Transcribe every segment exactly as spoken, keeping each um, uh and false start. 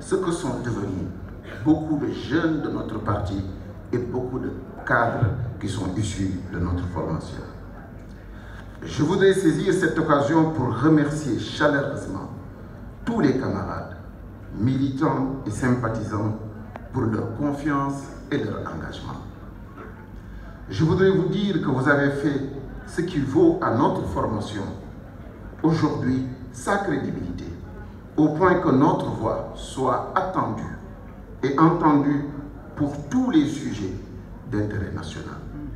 ce que sont devenus beaucoup de jeunes de notre parti et beaucoup de cadres qui sont issus de notre formation. Je voudrais saisir cette occasion pour remercier chaleureusement tous les camarades, militants et sympathisants pour leur confiance et leur engagement. Je voudrais vous dire que vous avez fait ce qui vaut à notre formation aujourd'hui sa crédibilité, au point que notre voix soit attendue et entendue pour tous les sujets d'intérêt national.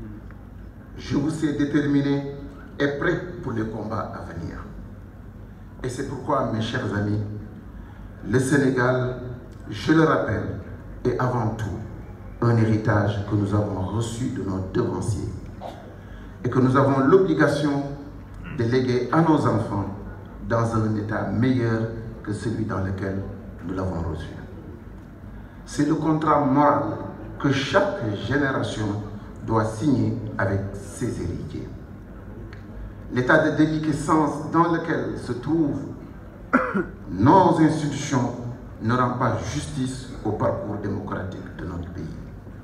Je vous sais déterminé et prêt pour les combats à venir. Et c'est pourquoi, mes chers amis, le Sénégal, je le rappelle, est avant tout un héritage que nous avons reçu de nos devanciers et que nous avons l'obligation de léguer à nos enfants dans un état meilleur que celui dans lequel nous l'avons reçu. C'est le contrat moral que chaque génération doit signer avec ses héritiers. L'état de déliquescence dans lequel se trouvent nos institutions ne rend pas justice au parcours démocratique de notre pays.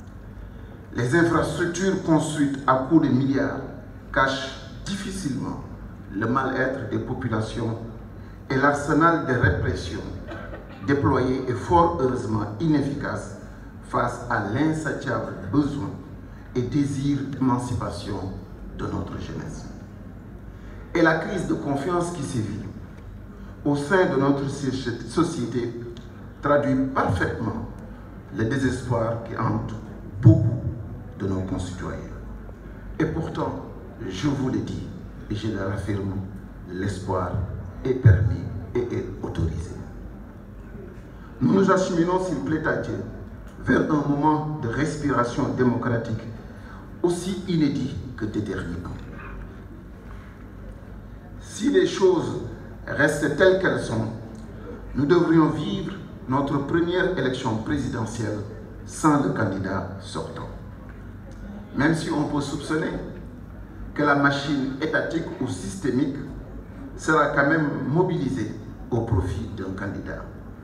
Les infrastructures construites à coups de milliards cachent difficilement le mal-être des populations et l'arsenal de répression déployé est fort heureusement inefficace face à l'insatiable besoin et désir d'émancipation de notre jeunesse. Et la crise de confiance qui sévit au sein de notre société traduit parfaitement le désespoir qui hante beaucoup de nos concitoyens. Et pourtant, je vous le dis et je le raffirme, l'espoir est permis et est autorisé. Nous nous acheminons, s'il plaît à Dieu, vers un moment de respiration démocratique aussi inédit que déterminant. Si les choses restent telles qu'elles sont, nous devrions vivre notre première élection présidentielle sans le candidat sortant. Même si on peut soupçonner que la machine étatique ou systémique sera quand même mobilisée au profit d'un candidat.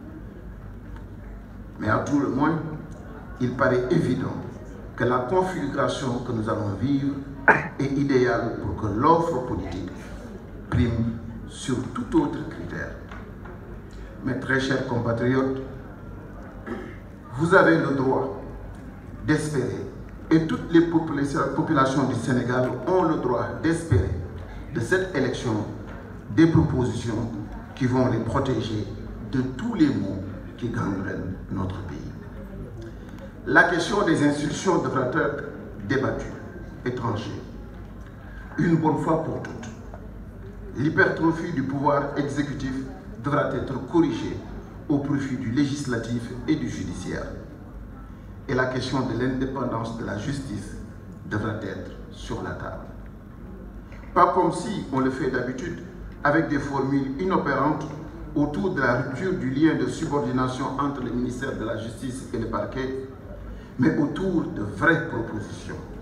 Mais à tout le moins, il paraît évident que la configuration que nous allons vivre est idéale pour que l'offre politique prime sur tout autre critère. Mes très chers compatriotes, vous avez le droit d'espérer, et toutes les populations du Sénégal ont le droit d'espérer de cette élection des propositions qui vont les protéger de tous les maux qui gangrènent notre pays. La question des institutions devra être débattue et tranchée, une bonne fois pour toutes. L'hypertrophie du pouvoir exécutif devra être corrigée au profit du législatif et du judiciaire. Et la question de l'indépendance de la justice devra être sur la table. Pas comme si on le fait d'habitude avec des formules inopérantes autour de la rupture du lien de subordination entre le ministère de la Justice et le parquet, mais autour de vraies propositions.